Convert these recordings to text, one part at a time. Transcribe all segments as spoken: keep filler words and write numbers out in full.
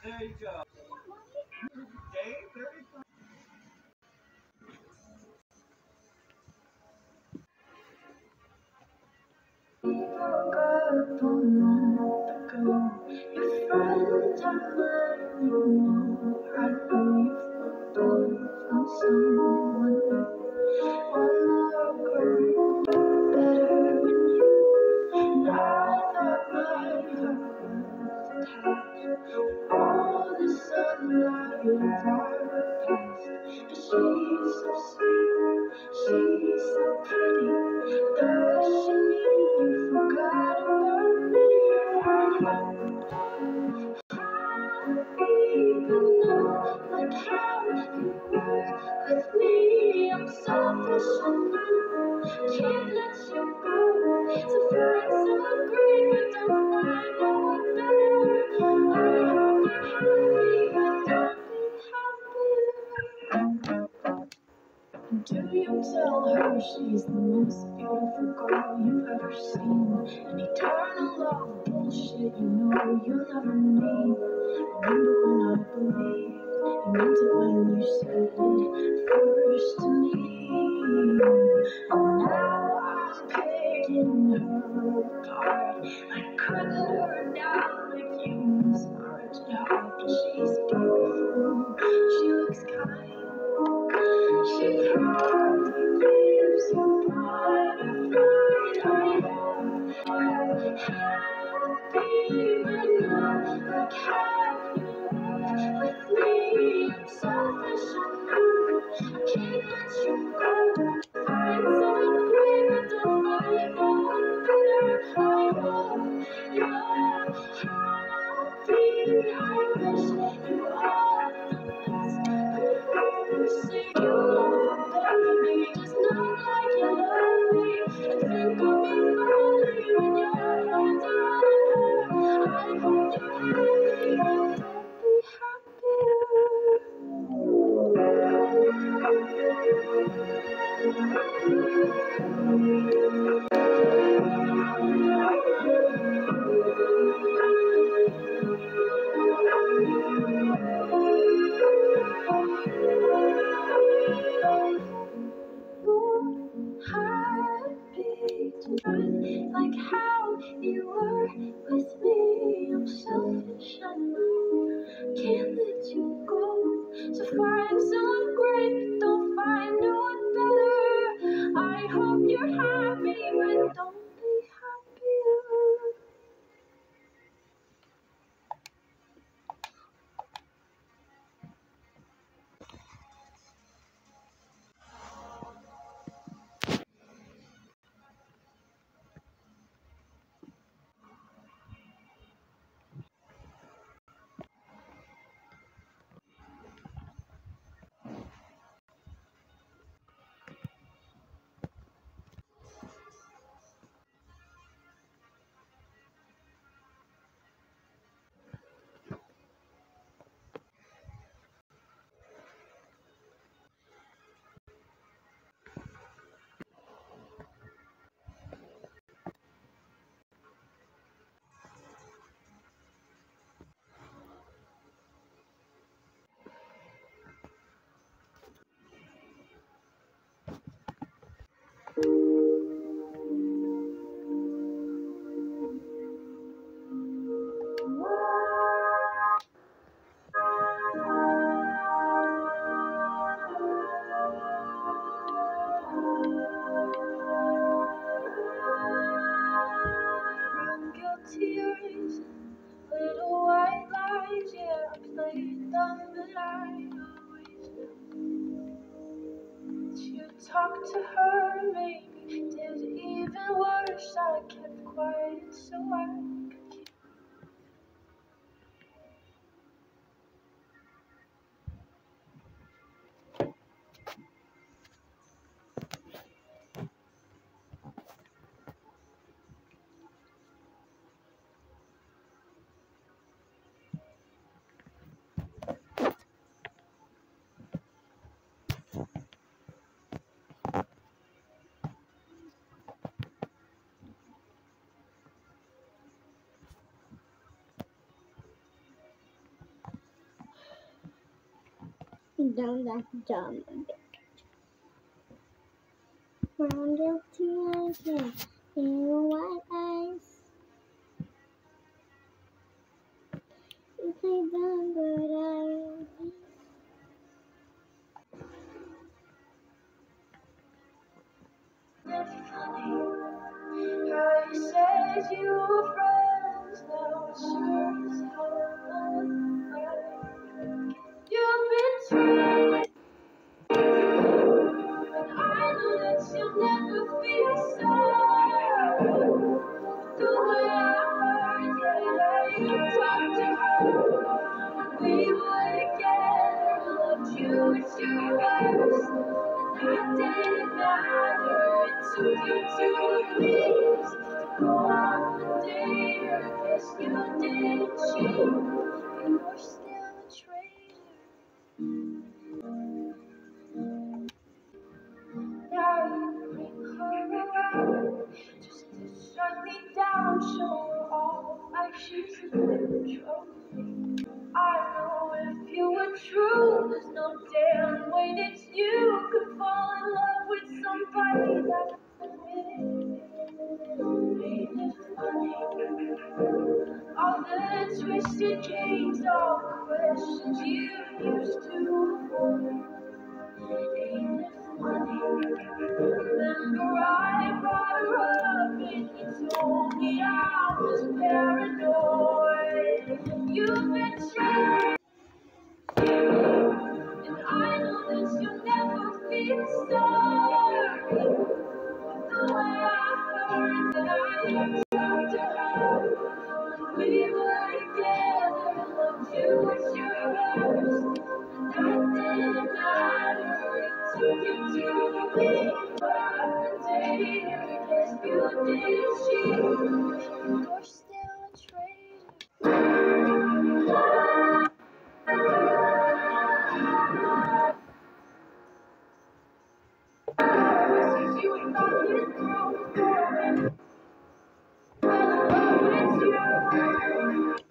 Up a month ago, your friends are letting you know. I know you've moved on from someone new. One more girl, better than you. And I thought my heart was attached. All the sunlight of our past. But she's so sweet, she's so pretty. Does she mean you forgot about me? Happy, but not like how you were with me. I'm selfish and I can't let you go. So find someone great, but don't find no one better. I hope you're happy, but don't be happy. Do you tell her she's the most beautiful girl you've ever seen? An eternal love bullshit, you know you'll never need. Remember when I believed you meant it when you said it first to me? And now I'm picking her apart. I couldn't hurt down like you smart at heart, but she's beautiful. She looks kind. She probably gives you butterflies. I hope you're happy, but not like how you were with me. I'm selfish, I know. I can't let you go. Find someone great, but don't find no one better. I hope you're happy. I wish you all the best. But say you love me, just not like you love me. And think of me fondly when your hands are on her. I hope you're happy, but don't be happy tonight, like how you were with me. I'm selfish, I know, can't let you go. So find someone great, but don't find no one better. I hope you're happy, but don't be happier. From guilty eyes, little white lies, yeah, I played them, but I always knew that you talked to her, maybe did even worse. I kept quiet so I could keep. Down that dumb. Round guilty eyes, yeah, in your white eyes. You play dumb, but I. It's funny how you said you were friends, now it sure as hell not. You've been treated, and I know that you'll never feel sorry. The way I heard, yeah, you talked to her when we were together, loved you at your worst. And I didn't matter, it took you two weeks to go off and date her. Guess you didn't cheat, but you're still a traitor. Now you bring her around just to shut me down, show her off like she's a little trophy. I know if you were true, there's no damn way that you could fall in love with somebody that was with. Ain't it funny? All the twisted games, all the questions you used to avoid. Ain't it funny? Remember I brought her up and you told me I was paranoid. You've been cheating, and I know that you'll never feel sorry. The way I heard that you talked to her when we were together, loved you as your worst. And that didn't matter, it took you two weeks. Yes, you did cheat. You're still a traitor. Since you ain't got this girl for me, I know it's you.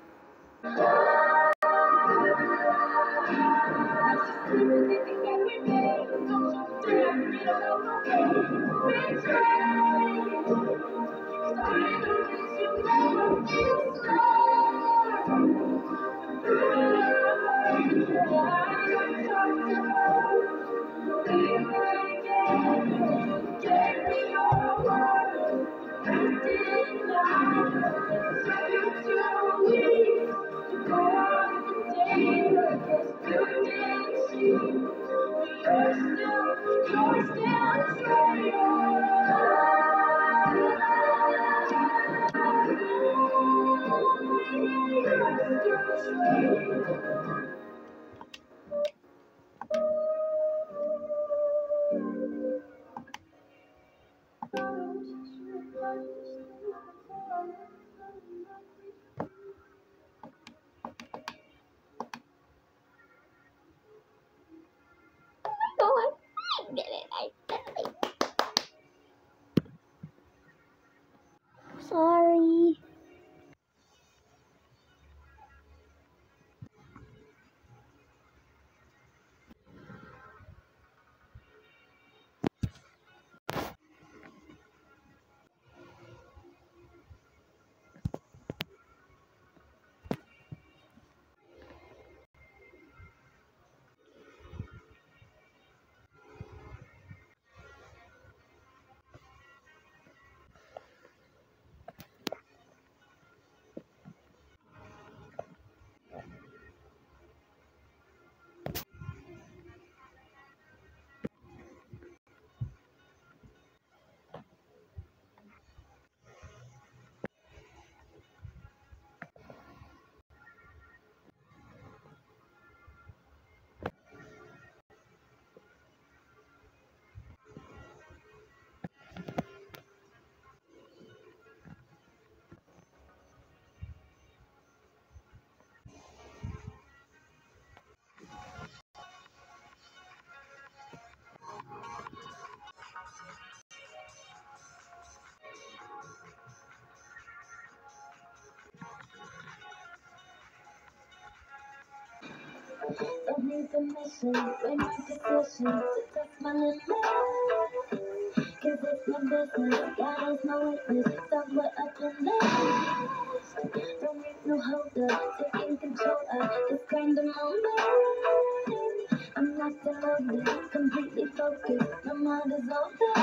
Don't need permission, we're my decision to test my limits. Cause it's my business, God is my witness. Stop what I've been missed. Don't need no holder, taking control of this kind of moment. I'm locked and loaded, completely focused. My mind is open.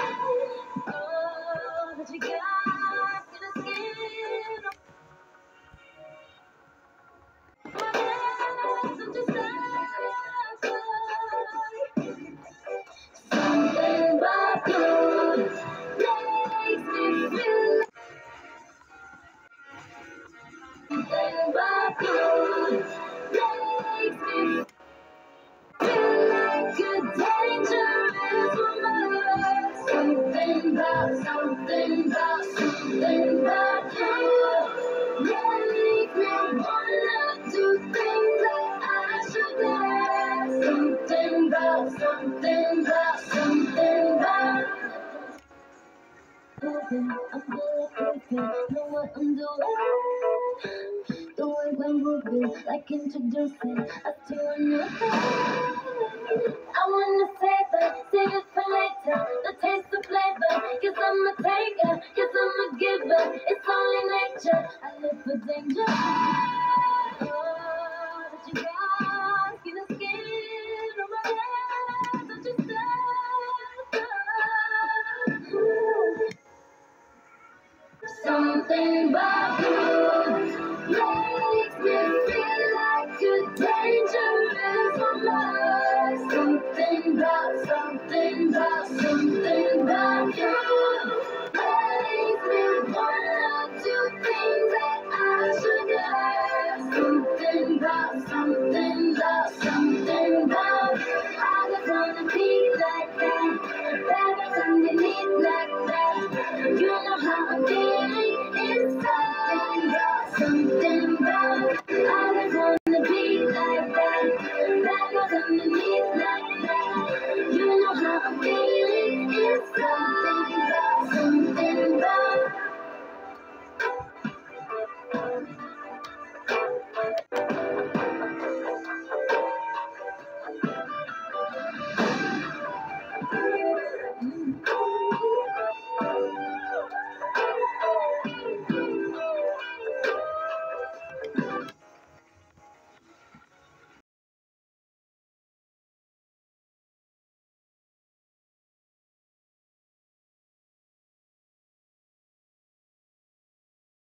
Oh, but you got gonna skin my hands. I'm just something about you makes me feel something about you makes me feel like a dangerous woman. Something about, something about, something about you makes me wanna do things that I shouldn't. Something about, something about, something about. I'm bulletproof, know what I'm doing. The way we're moving, like introducing us to a new thing.